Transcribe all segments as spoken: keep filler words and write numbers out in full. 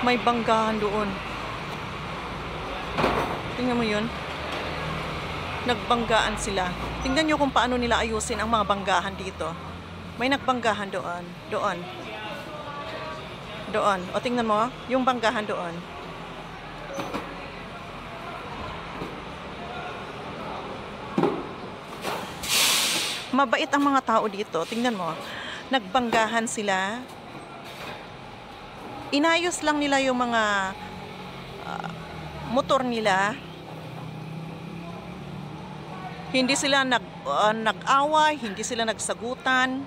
May banggahan doon. Tingnan mo yun. Nagbanggaan sila. Tingnan nyo kung paano nila ayusin ang mga banggahan dito. May nagbanggahan doon. Doon. Doon. O tingnan mo, yung banggahan doon. Mabait ang mga tao dito. Tingnan mo. Nagbanggahan sila. Inayos lang nila yung mga uh, motor nila. Hindi sila nag, uh, nag-away, hindi sila nagsagutan.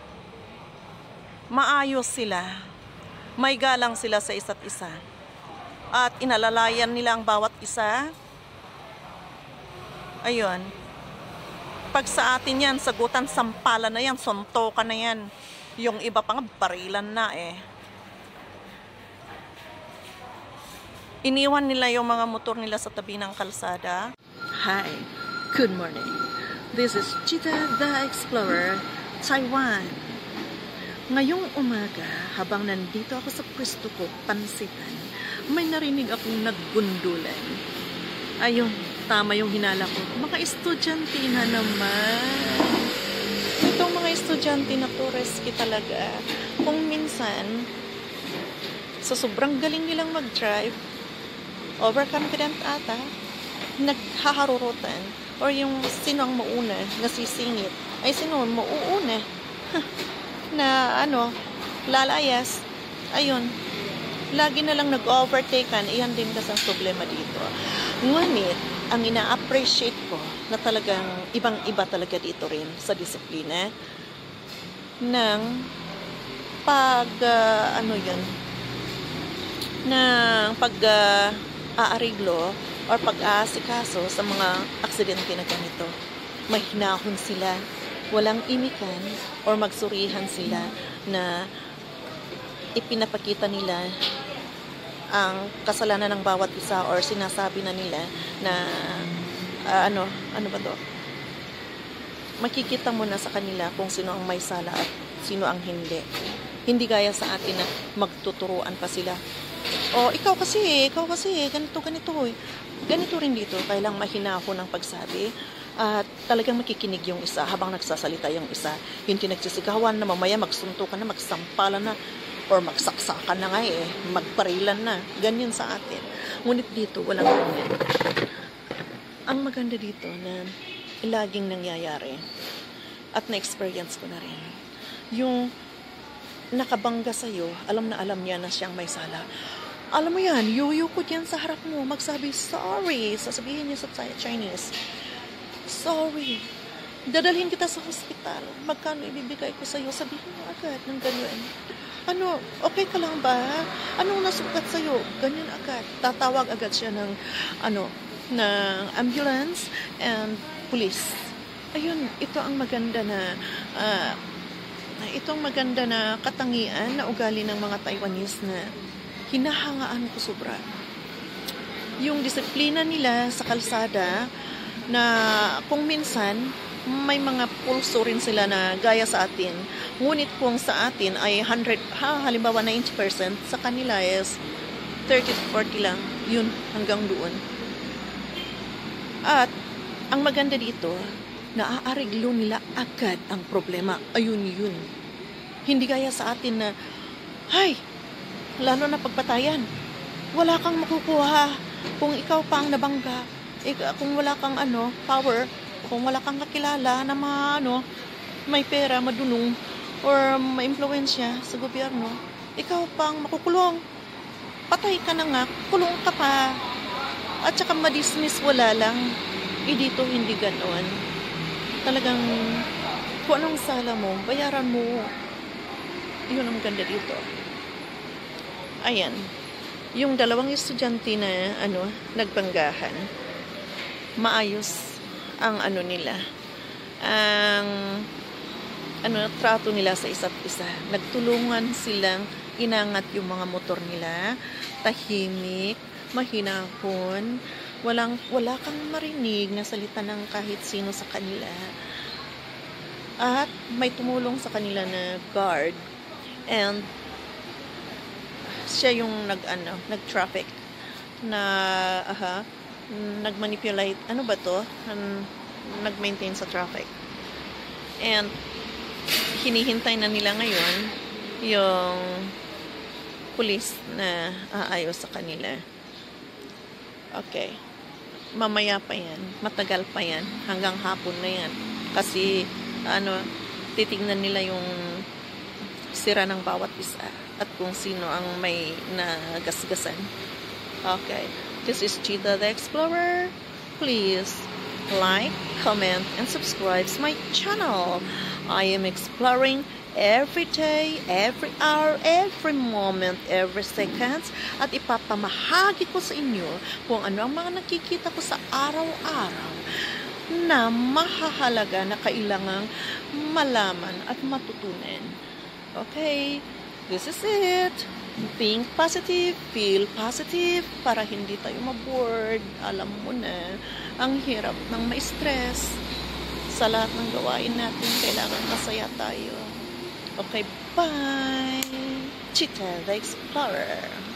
Maayos sila. May galang sila sa isa't isa. At inalalayan nila ang bawat isa. Ayun. Pag sa atin yan, sagutan, sampalan na yan, suntokan na yan. Yung iba pang barilan na eh. Iniwan nila yung mga motor nila sa tabi ng kalsada. Hi, good morning. This is Chita the Explorer, Taiwan. Ngayong umaga, habang nandito ako sa pwesto ko, pansitan, may narinig akong naggundulan. Ayun, tama yung hinala ko. Mga estudyante na naman. Itong mga estudyante na to, risky talaga. Kung minsan, sa sobrang galing nilang mag-drive, overconfident ata, naghaharurutan, or yung sino ang mauna, nasisingit, ay sino ang mauuna, na ano, lalayas, ayun, lagi na lang nag-overtaken. Iyan din kasi ang problema dito. Ngunit, ang ina-appreciate ko na talagang ibang-iba talaga dito rin sa disiplina ng pag, uh, ano yun, ng pag, uh, aariglo or pag-aasikaso sa mga aksidente na ganito. May hinahon sila, walang imikan or magsurihan sila na ipinapakita nila ang kasalanan ng bawat isa or sinasabi na nila na uh, ano, ano ba to? Makikita mo na sa kanila kung sino ang may sala at sino ang hindi. Hindi gaya sa atin na magtuturuan pa sila. O, ikaw kasi, ikaw kasi, ganito, ganito. Eh. Ganito rin dito, kailang mahinaho ng pagsabi at talagang makikinig yung isa habang nagsasalita yung isa. Hindi nagsisigawan na mamaya magsuntukan na, magsampalan na, or magsaksakan na nga eh, magparilan na. Ganyan sa atin. Ngunit dito, walang ganyan. Ang maganda dito na laging nangyayari at na-experience ko na rin. Yung nakabangga sa'yo, alam na alam niya na siyang may sala. Alam mo yan, yuyu ko dyan sa harap mo, magsabi, sorry, sasabihin niya sa Chinese, sorry, dadalhin kita sa hospital, magkano ibibigay ko sa'yo, sabihin mo agad ng ganyan. Ano, okay ka lang ba? Anong nasukat sa'yo? Ganyan agad. Tatawag agad siya ng, ano, ng ambulance and police. Ayun, ito ang maganda na, uh, itong maganda na katangian na ugali ng mga Taiwanese na hinahangaan ko sobra. Yung disiplina nila sa kalsada na kung minsan may mga pulso rin sila na gaya sa atin. Ngunit kung sa atin ay one hundred, ha, halimbawa ninety percent, sa kanila is thirty to forty lang. Yun, hanggang doon. At ang maganda dito, naaariglo nila agad ang problema. Ayun yun. Hindi gaya sa atin na, hay, lalo na pagpatayan, wala kang makukuha kung ikaw pa ang nabangga, eh, kung wala kang ano, power, kung wala kang kakilala na ma, ano, may pera, madunong, or may impluensya sa gobyerno, ikaw pang makukulong. Patay ka na nga, kulong ka pa. At saka madismiss, wala lang. Eh dito hindi ganoon. Talagang kung anong sala mo, bayaran mo. Yun ang ganda dito. Ayan. Yung dalawang estudyante na ano, nagbanggahan, maayos ang ano nila. Ang ano, trato nila sa isa't isa. Nagtulungan silang inangat yung mga motor nila, tahimik, mahinahon, walang, wala kang marinig na salita ng kahit sino sa kanila. At may tumulong sa kanila na guard and siya yung nag ano, nag-traffic na aha, nag-manipulate, ano ba to? Um, nag-maintain sa traffic. And hinihintay na nila ngayon yung police na aayos sa kanila. Okay. Mamaya pa yan. Matagal pa yan. Hanggang hapon na yan. Kasi, ano, titignan nila yung sira ng bawat isa at kung sino ang may nagasgasan. Okay. This is Cheetah the Explorer. Please like, comment, and subscribe to my channel. I am exploring every day, every hour, every moment, every second, at ipapamahagi ko sa inyo kung ano ang mga nakikita ko sa araw-araw na mahahalaga na kailangang malaman at matutunan. Okay, this is it. Think positive, feel positive, para hindi tayo mabored. Alam mo na, ang hirap ng ma-stress. Sa lahat ng gawain natin, kailangan masaya tayo. Okay, bye! Cheetah the Explorer.